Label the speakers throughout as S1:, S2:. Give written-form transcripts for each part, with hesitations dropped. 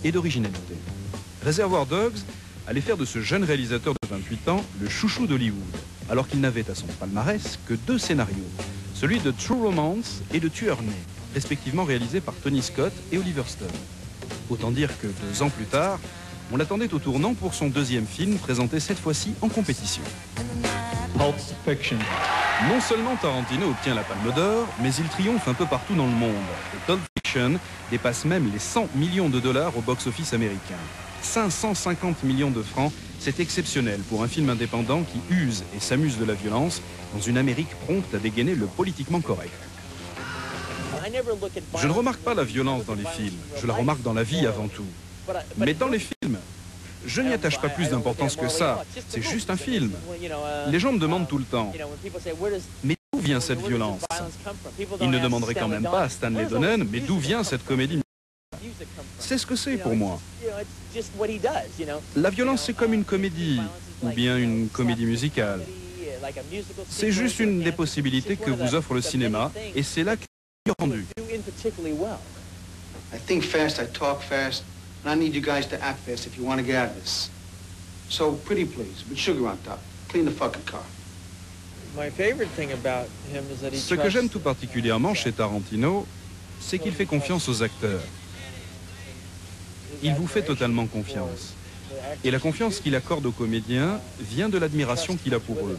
S1: et d'originalité. Réservoir Dogs allait faire de ce jeune réalisateur de 28 ans le chouchou d'Hollywood, alors qu'il n'avait à son palmarès que 2 scénarios, celui de True Romance et de Tueur né, respectivement réalisés par Tony Scott et Oliver Stone. Autant dire que 2 ans plus tard, on l'attendait au tournant pour son 2e film, présenté cette fois-ci en compétition.
S2: Pulp Fiction.
S1: Non seulement Tarantino obtient la Palme d'Or, mais il triomphe un peu partout dans le monde. Et Pulp Fiction dépasse même les 100 millions de dollars au box-office américain. 550 millions de francs, c'est exceptionnel pour un film indépendant qui use et s'amuse de la violence dans une Amérique prompte à dégainer le politiquement correct. Je ne remarque pas la violence dans les films, je la remarque dans la vie avant tout. Mais dans les films, je n'y attache pas plus d'importance que ça, c'est juste un film. Les gens me demandent tout le temps, mais d'où vient cette violence? Ils ne demanderaient quand même pas à Stanley Donen, mais d'où vient cette comédie? C'est ce que c'est pour moi. La violence, c'est comme une comédie, ou bien une comédie musicale. C'est juste une des possibilités que vous offre le cinéma, et c'est là qu'il est rendu.
S3: I think fast, I talk fast, and I need you guys to act fast if you want to get out of this. So, pretty please, with sugar on top. Clean the fucking car.
S1: Ce que j'aime tout particulièrement chez Tarantino, c'est qu'il fait confiance aux acteurs. Il vous fait totalement confiance. Et la confiance qu'il accorde aux comédiens vient de l'admiration qu'il a pour eux.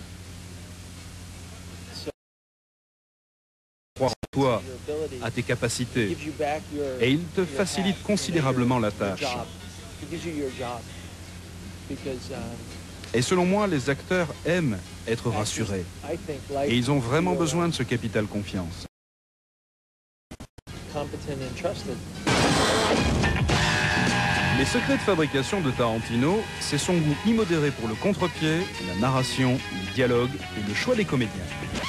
S1: Croire en toi, à tes capacités, et il te facilite considérablement la tâche. Et selon moi, les acteurs aiment être rassurés. Et ils ont vraiment besoin de ce capital confiance. Les secrets de fabrication de Tarantino, c'est son goût immodéré pour le contre-pied, la narration, le dialogue et le choix des comédiens.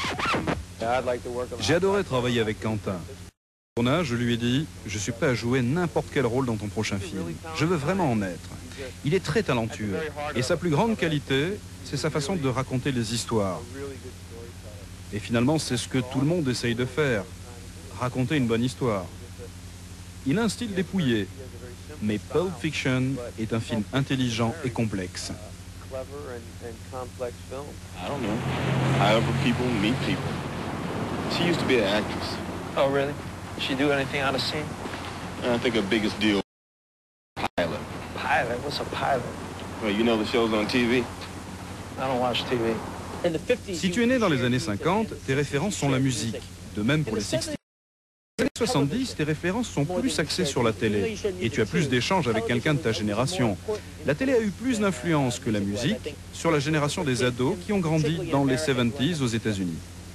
S1: J'ai adoré travailler avec Quentin. Au tournage, je lui ai dit, je suis prêt à jouer n'importe quel rôle dans ton prochain film. Je veux vraiment en être. Il est très talentueux. Et sa plus grande qualité, c'est sa façon de raconter les histoires. Et finalement, c'est ce que tout le monde essaye de faire. Raconter une bonne histoire. Il a un style dépouillé. Mais Pulp Fiction est un film intelligent et complexe.
S4: I don't know. However people meet people. She used to be an actress.
S5: Oh, really? Did she do anything out of scene?
S4: I think her biggest deal was pilot.
S5: Pilot? What's a pilot?
S4: Well, you know the shows on TV?
S5: I don't watch TV.
S1: Si tu es né dans les années 50, tes références sont la musique. De même pour les 60s. Dans les années 70, tes références sont plus axées sur la télé. Et tu as plus d'échanges avec quelqu'un de ta génération. La télé a eu plus d'influence que la musique sur la génération des ados qui ont grandi dans les 70s aux États-Unis.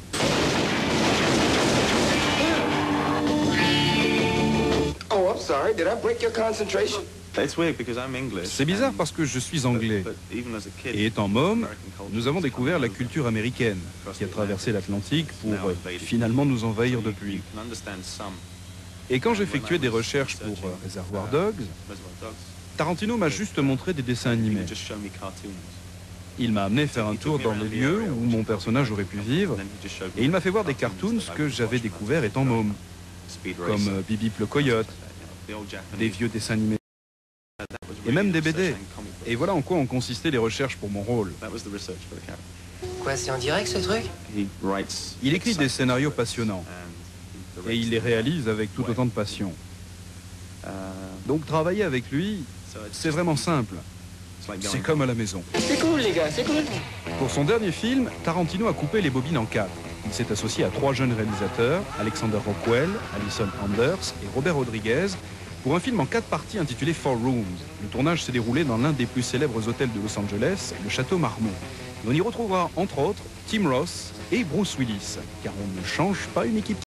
S3: Oh, I'm sorry. Did I break your concentration?
S1: C'est bizarre parce que je suis anglais. Et étant môme, nous avons découvert la culture américaine qui a traversé l'Atlantique pour finalement nous envahir depuis. Et quand j'effectuais des recherches pour Reservoir Dogs, Tarantino m'a juste montré des dessins animés. Il m'a amené faire un tour dans les lieux où mon personnage aurait pu vivre et il m'a fait voir des cartoons que j'avais découverts étant môme, comme Bip le Coyote, des vieux dessins animés. Et même des BD. Et voilà en quoi ont consisté les recherches pour mon rôle.
S6: Quoi, c'est en direct ce truc?
S1: Il écrit des scénarios passionnants. Et il les réalise avec tout autant de passion. Donc travailler avec lui, c'est vraiment simple. C'est comme à la maison.
S6: C'est cool les gars, c'est cool.
S1: Pour son dernier film, Tarantino a coupé les bobines en 4. Il s'est associé à 3 jeunes réalisateurs, Alexander Rockwell, Alison Anders et Robert Rodriguez, pour un film en 4 parties intitulé Four Rooms. Le tournage s'est déroulé dans l'un des plus célèbres hôtels de Los Angeles, le Château Marmont. Et on y retrouvera entre autres Tim Roth et Bruce Willis, car on ne change pas une équipe.